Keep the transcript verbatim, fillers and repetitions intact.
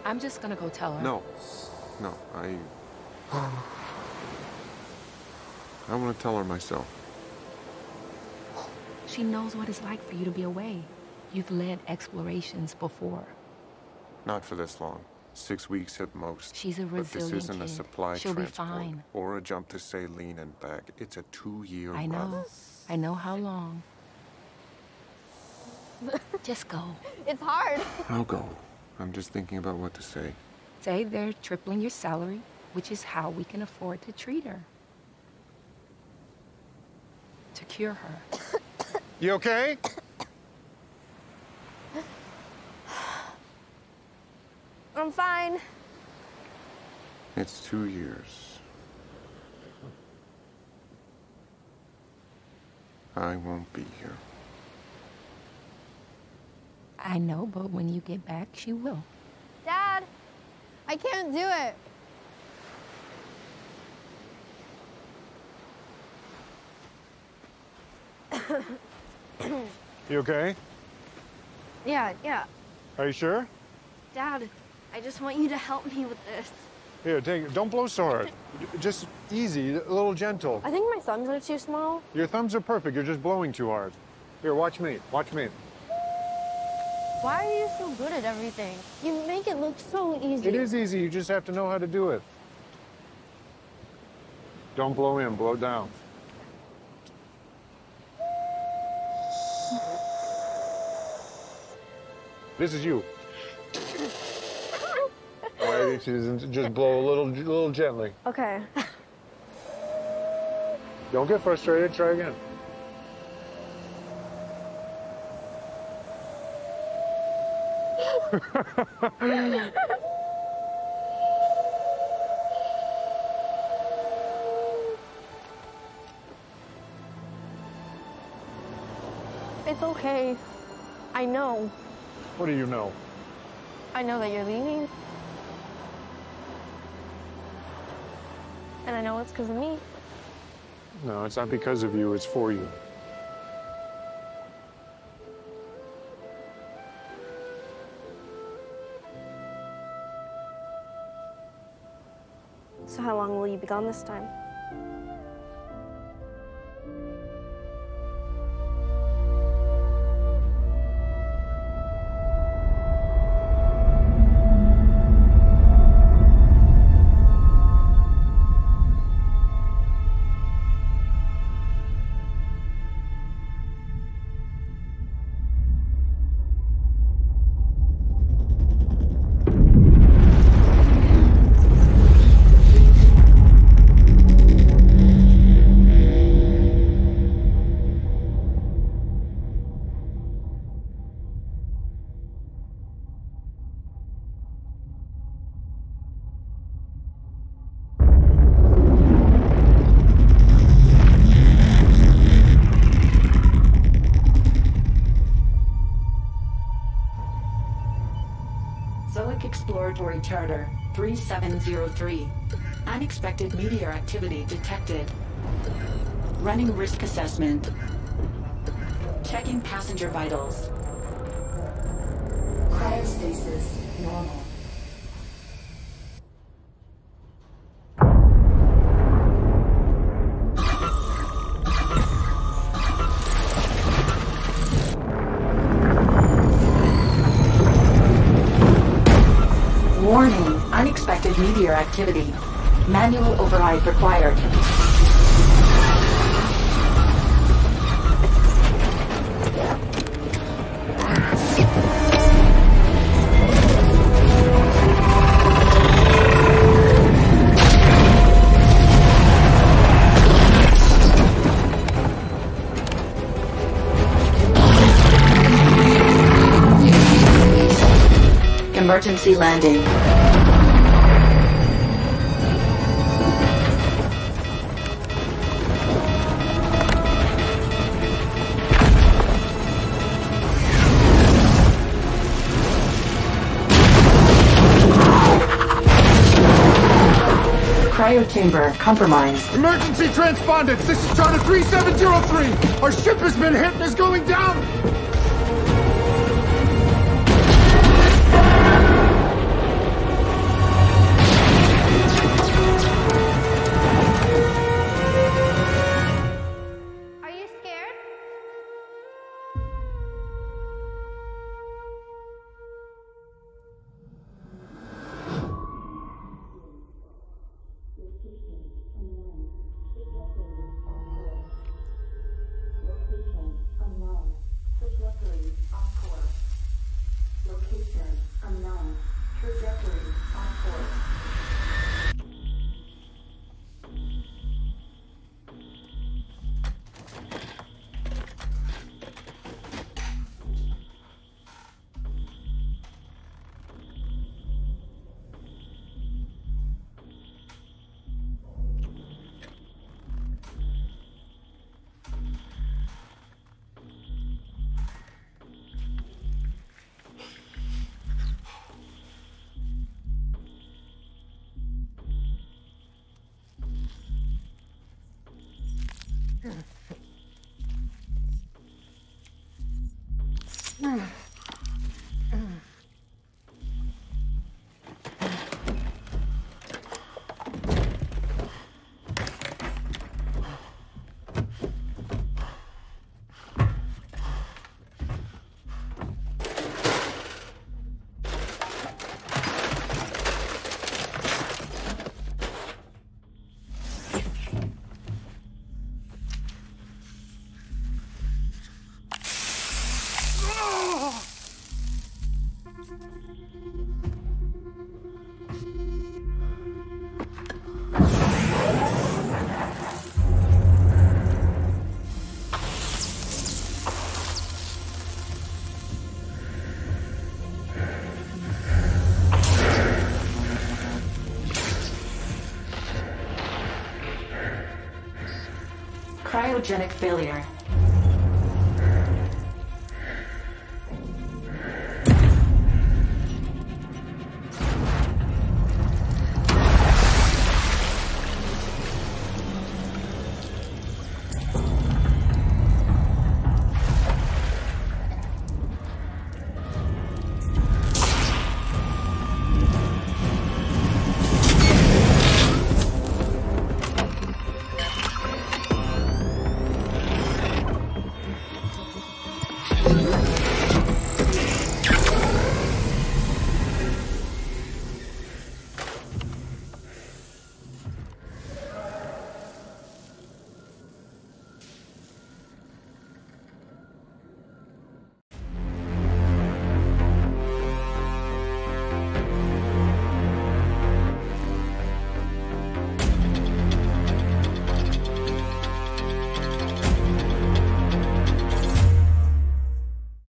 I'm just gonna go tell her. No. No, I... I want to tell her myself. She knows what it's like for you to be away. You've led explorations before. Not for this long. Six weeks at most. She's a resilient But this isn't kid. a supply She'll transport be fine. or a jump to Saline and back. It's a two-year I know. run. I know how long. Just go. It's hard. I'll go. I'm just thinking about what to say. Say they're tripling your salary, which is how we can afford to treat her. To cure her. You okay? I'm fine. It's two years. I won't be here. I know, but when you get back, she will. Dad, I can't do it. You okay? Yeah, yeah. Are you sure? Dad, I just want you to help me with this. Here, take it. Don't blow so hard. Just easy, a little gentle. I think my thumbs are too small. Your thumbs are perfect. You're just blowing too hard. Here, watch me. Watch me. Why are you so good at everything? You make it look so easy. It is easy. You just have to know how to do it. Don't blow in. Blow down. This is you. Why isn't just blow a little, little gently. Okay. Don't get frustrated. Try again. It's okay. I know. What do you know? I know that you're leaving. And I know it's because of me. No, it's not because of you. It's for you. So how long will you be gone this time? Exploratory Charter three seven zero three. Unexpected meteor activity detected. Running risk assessment. Checking passenger vitals. Cryostasis normal. Warning, unexpected meteor activity. Manual override required. Emergency landing. Cryo chamber compromised. Emergency transpondence! This is Charter three seven zero three! Our ship has been hit and is going down! Cryogenic failure.